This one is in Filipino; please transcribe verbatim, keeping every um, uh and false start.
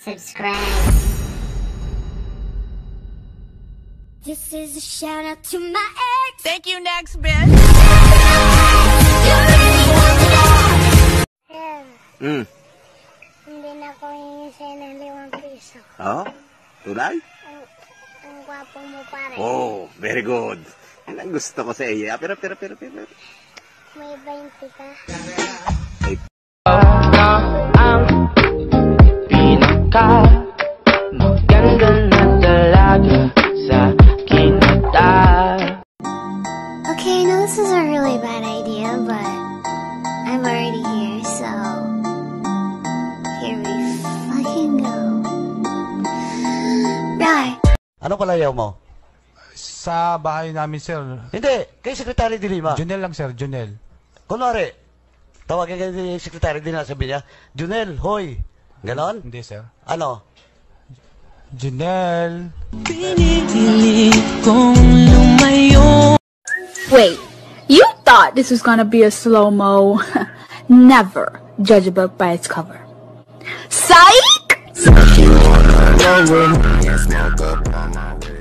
subscribe. This is a shout out to my ex. Thank you, next bitch. Sir, Hmm. hindi na ko hingi sa'yo ng limang piso. Oh, tulay? Ang, ang gwapo mo pare. Oh, very good. Yan ang gusto ko sa iyo. Pero, pero, pero, pero. May twenty ka. Ang pinaka maganda na talaga sa kinata. Okay, I know this is a really bad idea, but I'm already here, so here we fucking go. Right. Ano palayaw mo? Sa bahay namin, sir. Hindi, kay Secretary de Lima. Junel lang, sir. Junel. Kunwari, tawagin kayo ni Secretary de Lima, sabi niya, Junel, hoy. Ganon? Hindi, sir. Ano? Junel. Wait, you thought this was gonna be a slow-mo? Never judge a book by its cover. Psych!